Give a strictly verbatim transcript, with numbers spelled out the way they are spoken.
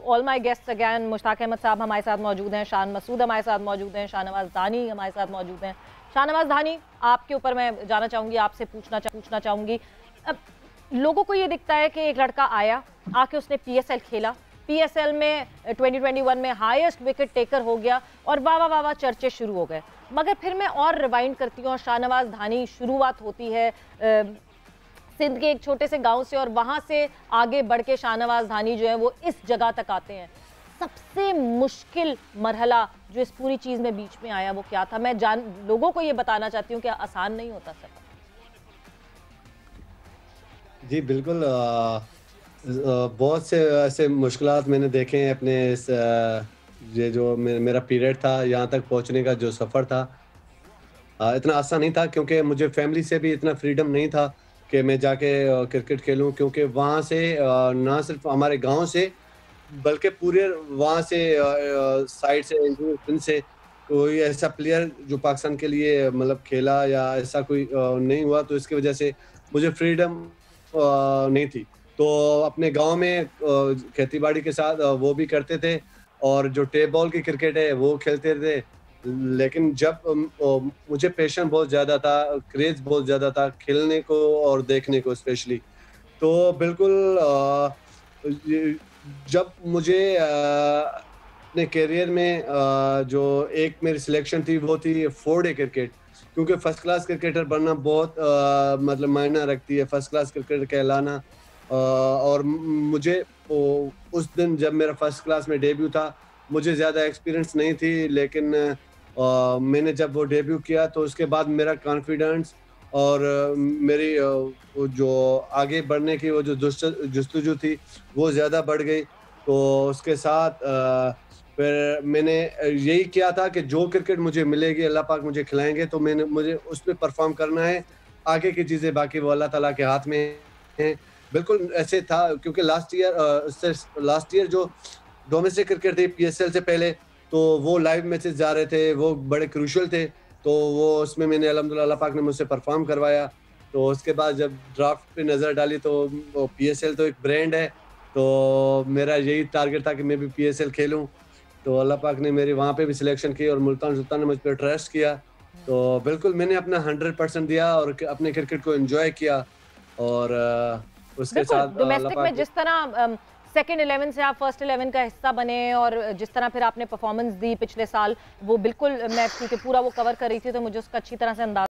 All my guests again, Mushtaq Ahmed sahab हमारे साथ मौजूद हैं, शान मसूद हमारे साथ मौजूद हैं, शाहनवाज धानी हमारे साथ मौजूद हैं। शाहनवाज धानी, आपके ऊपर मैं जाना चाहूँगी, आपसे पूछना चा, पूछना चाहूँगी। अब लोगों को ये दिखता है कि एक लड़का आया, आके उसने पी एस एल खेला, पी एस एल में ट्वेंटी ट्वेंटी वन में हाईएस्ट विकेट टेकर हो गया और वाह वाह वाह वाह चर्चे शुरू हो गए। मगर फिर मैं और रिवाइंड करती हूँ और शाहनवाज धानी शुरुआत होती है आ, सिंध के एक छोटे से गांव से और वहां से आगे बढ़ के शाहनवाज धानी जो है वो इस जगह तक आते हैं। सबसे मुश्किल मरहला जो इस पूरी चीज में बीच में आया वो क्या था? मैं जान लोगों को ये बताना चाहती हूँ कि आसान नहीं होता सर। जी बिल्कुल, आ, आ, बहुत से ऐसे मुश्किलात मैंने देखे हैं अपने इस आ, ये जो मे, मेरा पीरियड था, यहाँ तक पहुँचने का जो सफ़र था, आ, इतना आसान नहीं था क्योंकि मुझे फैमिली से भी इतना फ्रीडम नहीं था कि मैं जाके आ, क्रिकेट खेलूं, क्योंकि वहाँ से आ, ना सिर्फ हमारे गांव से बल्कि पूरे वहाँ से साइड से सिंध से कोई ऐसा प्लेयर जो पाकिस्तान के लिए मतलब खेला या ऐसा कोई आ, नहीं हुआ, तो इसकी वजह से मुझे फ्रीडम नहीं थी। तो अपने गांव में खेती बाड़ी के साथ आ, वो भी करते थे और जो टेप बॉल की क्रिकेट है वो खेलते थे। लेकिन जब अम, अ, मुझे पैशन बहुत ज़्यादा था, क्रेज़ बहुत ज़्यादा था खेलने को और देखने को स्पेशली। तो बिल्कुल अ, ये जब मुझे अ, अपने करियर में अ, जो एक मेरी सिलेक्शन थी वो थी फोर डे क्रिकेट, क्योंकि फर्स्ट क्लास क्रिकेटर बनना बहुत अ, मतलब मायना रखती है, फर्स्ट क्लास क्रिकेटर कहलाना। अ, और म- मुझे ओ, उस दिन जब मेरा फर्स्ट क्लास में डेब्यू था, मुझे ज़्यादा एक्सपीरियंस नहीं थी, लेकिन अ, मैंने जब वो डेब्यू किया तो उसके बाद मेरा कॉन्फिडेंस और अ, मेरी अ, वो जो आगे बढ़ने की वो जो जुस्त जुस्तजू थी वो ज़्यादा बढ़ गई। तो उसके साथ अ, फिर मैंने यही किया था कि जो क्रिकेट मुझे मिलेगी, अल्लाह पाक मुझे खिलाएँगे, तो मैंने मुझे उसमें परफ़ॉर्म करना है। आगे की चीज़ें बाकी वो अल्लाह ताला के हाथ में हैं। बिल्कुल ऐसे था क्योंकि लास्ट ईयर अ, इससे लास्ट ईयर जो डोमेस्टिक क्रिकेट थी पी एस एल से पहले, तो वो लाइव मैचेस जा रहे थे, वो बड़े क्रूशियल थे। तो वो उसमें मैंने अल्हम्दुलिल्लाह अल्लाह पाक ने मुझसे परफ़ॉर्म करवाया। तो उसके बाद जब ड्राफ्ट पे नज़र डाली तो वो पी एस एल तो एक ब्रांड है, तो मेरा यही टारगेट था कि मैं भी पी एस एल खेलूँ। तो अल्लाह पाक ने मेरी वहाँ पे भी सिलेक्शन की और मुल्तान सुल्तान ने मुझ पे ट्रस्ट किया। तो बिल्कुल मैंने अपना हंड्रेड परसेंट दिया और क अपने क्रिकेट को एन्जॉय किया और अ, उसके बिल्कुल, साथ अ, अल्लाह डोमेस्टिक में पाक जिस तरह सेकंड इलेवन से आप फर्स्ट इलेवन का हिस्सा बने और जिस तरह फिर आपने परफॉर्मेंस दी पिछले साल, वो बिल्कुल मैं क्योंकि पूरा वो कवर कर रही थी तो मुझे उसका अच्छी तरह से अंदाजा